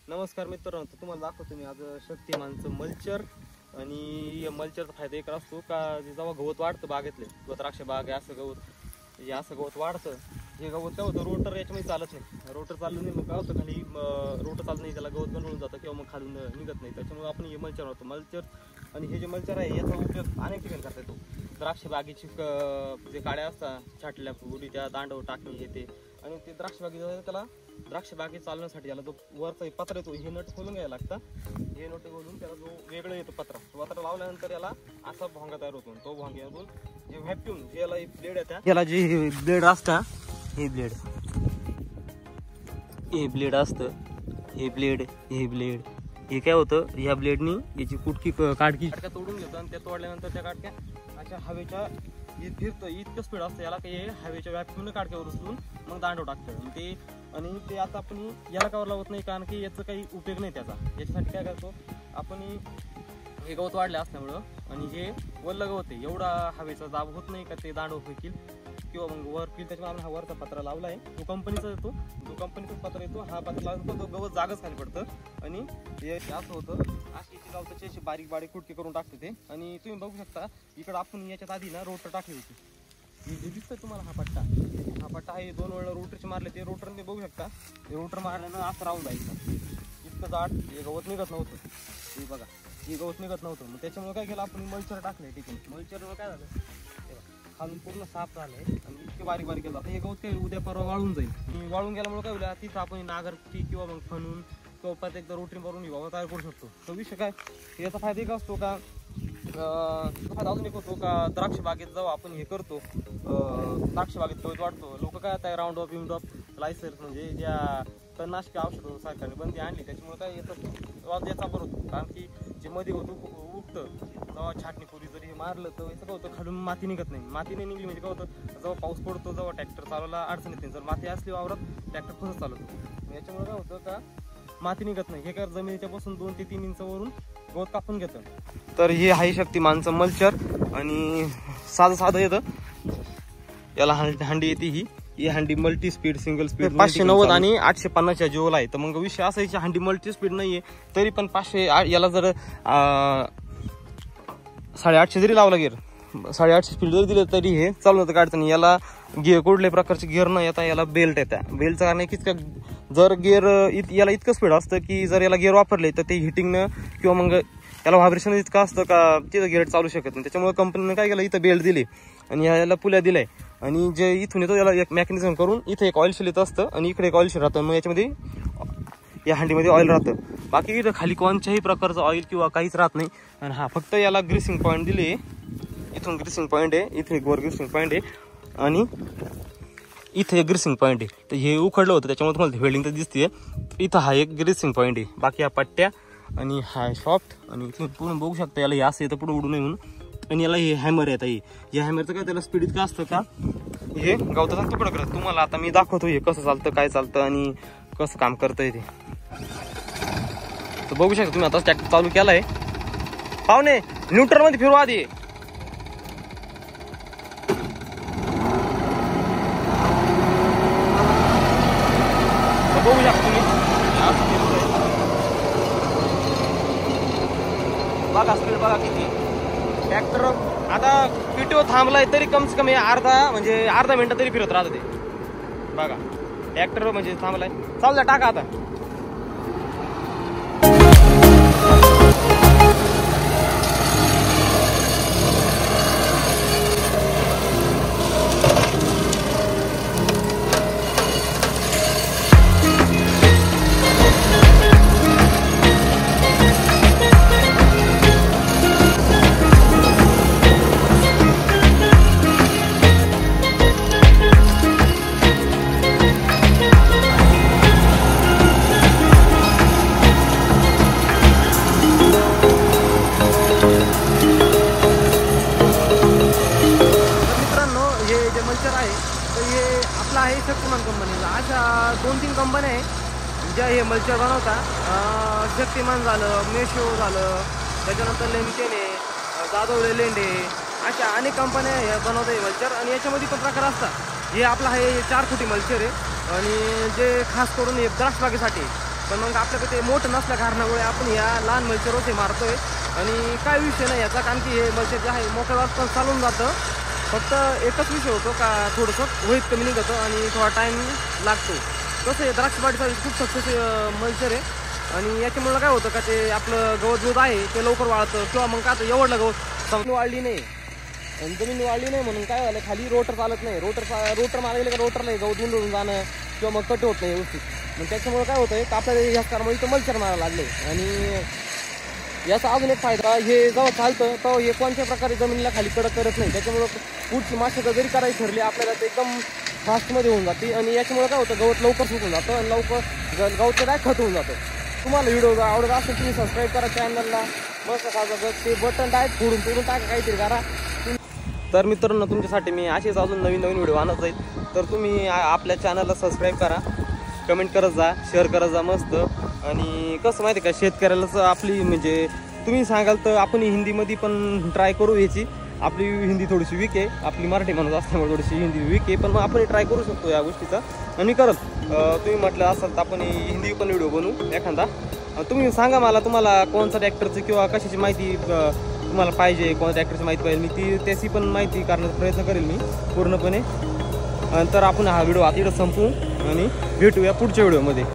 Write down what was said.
नमस्कार मित्रांनो, तुम्हाला दाखवतो मी आज शक्तिमानचं मल्चर. आणि या मल्चरचा फायदा एक असतो का जेव्हा गवत वाढतं बागेतले किंवा द्राक्ष बाग आहे असं गवत वाढतं. हे गवत काय होतं, रोटर याच्यामध्ये चालत नाही. रोटर चाललं नाही मग काय होतं, खाली रोटर चालत नाही, त्याला गवत बनवून जातं किंवा मग खालून निघत नाही. त्याच्यामुळे आपण हे मल्चर होतं मल्चर. आणि हे जे मल्चर आहे याचा उपयोग अनेक ठिकाणी करता येतो. द्राक्ष बागेची जे काड्या असतात छाटल्या उडीच्या दांडव टाकणे हे ते. आणि ते द्राक्ष बागेचं त्याला द्राक्ष बागेत चालण्यासाठी याला जो वरचा पत्र येतो हे नट खोलून घ्यायला लागतं. हे नट खोलून त्याला जो वेगळं येतो पत्र लावल्यानंतर याला असा भोंगा तयार होतो. तो भोंग्यातून जे व्हॅक्यूम याला ब्लेड येतात, याला जे ब्लेड असतं हे ब्लेड असतं, हे काय होतं, या ब्लेडनी याची काडकी तोडून घेतो. आणि त्या तोडल्यानंतर त्या काडक्या अशा हवेच्या फिरतं. इतकं स्पीड असतं याला की हे हवेच्या व्याप्तीने काडक्यावर उचलून मग दांडव टाकतं. आणि ते आता आपण याला कवर लावत नाही, कारण की याचा काही उपयोग नाही त्याचा. याच्यासाठी काय करतो आपण, हे गवत वाढले असल्यामुळं आणि हे वल्ल गवत आहे, एवढा हवेचा दाब होत नाही का ते दांडव फेकील किंवा मग वर फिर. त्याच्यामुळे आपण हा वरचा पत्रा लावला आहे, तो कंपनीचा येतो. जो कंपनीचाच पत्रा येतो, हा पत्रा लावतो तो गवत जागच खाली पडतं. आणि हे असं होतं, अशी गावताची अशी बारीक बारीक कुटके करून टाकतो ते. आणि तुम्ही बघू शकता इकडं आपण याच्यात आधी ना रोटर टाकली होती. हे दिसतं तुम्हाला हा पट्टा आहे, 2 वेळा रोटरचे मारले. ते रोटरने बघू शकता, ते रोटर मारल्यानं असं राहून जायचं. इतकं जाड हे गवत निघत नव्हतं. हे बघा, हे गवत निघत नव्हतं. मग त्याच्यामुळे काय केलं आपण, मल्चर टाकलंय. ठीक आहे, मल्चरवर काय झालं, खालून पूर्ण साफ झालंय आणि इतके बारीक बारीक केलं. आता हे गवत काही उद्या परवा वाळून जाईल. आणि वाळून गेल्यामुळे काय होईल, तिथं आपण नागरटी किंवा मग फणून किंवा परत एकदा रोटरी मारून विभाग तयार करू शकतो. तो विषय काय, याचा फायदा एक असतो का, फायदा अजून एक होतो का, द्राक्ष बागेत जेव्हा आपण हे करतो, द्राक्ष बागेत गवत वाढतो, लोक काय आता राऊंड ऑफ लायसन्स म्हणजे ज्या तणनाशक औषधं सरकारने बंदी आणली, त्याच्यामुळे काय याचा याचा बरं होतो. कारण की जे मध्ये उगतं जेव्हा छाटणीपूर्वी जरी हे मारलं तर याचं काय होतं, खालून माती निघत नाही. माती नाही निघली म्हणजे काय होतं, जेव्हा पाऊस पडतो जेव्हा ट्रॅक्टर चालवायला अडचण येते. जर माती असली वावरात ट्रॅक्टर फसत चालवतो. याच्यामुळे काय होतं का, माती निघत नाही. हे काय जमिनीच्या पासून 2 ते 3 इंच वरून गवत कापून घेतं. तर हे आहे शक्तिमानचं मल्चर. आणि साधं येतं, याला हंडी येते. ही हंडी मल्टी स्पीड सिंगल स्पीड 590 आणि 850च्या जिओला आहे. तर मग विषय असायची, हंडी मल्टी स्पीड नाहीये तरी पण 500 याला जर 850 जरी लावला गिअर, 850 स्पीड जरी दिलं तरी हे चालू होतं काढतं. याला गिअर कुठल्याही प्रकारचे गिअर न येता याला बेल्ट येतात. बेल्टचं कारण कितकं, जर गिअर याला इतकं स्पीड असतं की जर याला गिअर वापरले तर ते हिटिंगनं किंवा मग याला व्हायब्रेशन इतकं असतं का तिथं गिअर चालू शकत नाही. त्याच्यामुळे कंपनीनं काय केलं, इथं बेल्ट दिले आणि याला पुल्या दिलाय. आणि जे इथून येतो याला एक मेकॅनिझम करून इथं एक ऑइल शेल येत असतं आणि इकडे एक ऑइल शेल राहतं. मग याच्यामध्ये या हंडीमध्ये ऑइल राहतं. बाकी इथं खाली कोणत्याही प्रकारचं ऑइल किंवा काहीच राहत नाही. आणि हा फक्त याला ग्रीसिंग पॉईंट दिले, इथून ग्रीसिंग पॉईंट आहे, इथे एक वर ग्रीसिंग पॉईंट आहे आणि इथे एक ग्रीसिंग पॉईंट आहे. तर हे उखडलं होतं त्याच्यामुळे तुम्हाला वेल्डिंग तर दिसते. इथं हा एक ग्रीसिंग पॉईंट आहे. बाकी हा पट्ट्या आणि हा सॉफ्ट. आणि इथून पूर्ण बघू शकता याला हे असं येतं पुढे उडू नये म्हणून. आणि याला हे हॅमर येत आहे. या हॅमरचं काय, त्याला स्पीड इतकं असतं का हे गवताचा तुकडा करत. तुम्हाला आता मी दाखवतो हे कसं चालतं, काय चालतं आणि कसं काम करतंय ते. तर बघू शकता तुम्ही, आता ट्रॅक्टर चालू केलाय. पाहुणे न्यूट्रल मध्ये फिरवा आधी. बघू शकता तुम्ही, बघा स्पीड बघा किती. ट्रॅक्टर आता पिटीओ थांबलाय तरी कम से कम अर्धा मिनिट तरी फिरत राहतं ते. बघा ट्रॅक्टर म्हणजे थांबलाय, चालू टाका आता. आहे शक्तिमान कंपनीचा. अशा 2-3 कंपन्या आहे ज्या हे मल्चर बनवतात. शक्तिमान झालं, मेशो झालं, त्याच्यानंतर लेमकेने, जाधवले लेंडे, अशा अनेक कंपन्या हे बनवतात मल्चर. आणि याच्यामध्ये पण प्रकार असतात. हे आपलं आहे 4 फुटी मल्चर आहे आणि जे खास करून हे द्राक्ष बागेसाठी पण मग आपल्याकडे ते मोठं नसल्या कारणामुळे आपण या लहान मल्चरवर ते मारतोय. आणि काय विषय नाही याचा, कारण की हे मल्चर जे आहे मोकळ्या पण चालून जातं. फक्त एकच विषय होतो का थोडंसं वहीत कमी निघतं आणि थोडा टाईम लागतो. कसं आहे द्राक्षबाडीचा खूप सक्सेस मल्चर आहे. आणि याच्यामुळं काय होतं का ते आपलं गवत आहे ते लवकर वाळतं, किंवा मग काय एवढलं गवत जमीन वाढली नाही, जमीन वाढली नाही म्हणून काय झालं खाली रोटर चालत नाही. रोटर मारा गेलं का रोटरला गवत गुंडळून जाणं किंवा मग कट होत नाही व्यवस्थित. मग त्याच्यामुळे काय होतंय का आपल्याला ह्याच कारणामुळे इथं मल्चर मारायला लागले. आणि याचा अजून एक फायदा, हे जेव्हा चालतं तेव्हा हे कोणत्या प्रकारे जमिनीला खाली कडक करत नाही. त्याच्यामुळं पुढची माशा जरी करायची ठरली आपल्याला ते एकदम फास्टमध्ये होऊन जाते. आणि याच्यामुळे काय होतं गवत लवकर सुकून जातं आणि लवकर गवत काय खत होऊन जातं. तुम्हाला व्हिडिओ आवडत असेल तुम्ही सबस्क्राईब करा चॅनलला, मस्त साधा ते बटन डायरेक्ट फोडून टाका, काहीतरी करा. तर मित्रांनो तुमच्यासाठी मी असेच अजून नवीन व्हिडिओ आणत जाईल. तर तुम्ही आपल्या चॅनलला सबस्क्राईब करा, कमेंट करत जा, शेअर करत जा मस्त. आणि कसं माहिती आहे का शेतकऱ्यालाच आपली म्हणजे तुम्ही सांगाल तर आपण हिंदीमध्ये पण ट्राय करू याची. आपली हिंदी थोडीशी वीक आहे, आपली मराठी माणूस असल्यामुळे थोडीशी हिंदी वीक आहे, पण मग आपण ट्राय करू शकतो या गोष्टीचा. आणि करत तुम्ही म्हटलं असाल तर आपण हिंदी पण व्हिडिओ बनवू एखादा. तुम्ही सांगा मला तुम्हाला कोणत्या ट्रॅक्टरची किंवा कशाची माहिती तुम्हाला पाहिजे, कोणत्या ट्रॅक्टरची माहिती पाहिजे, मी त्याची पण माहिती करण्याचा प्रयत्न करेल मी पूर्णपणे. तर आपण हा व्हिडिओ आता इथं संपवू आणि भेटूया पुढच्या व्हिडिओमध्ये.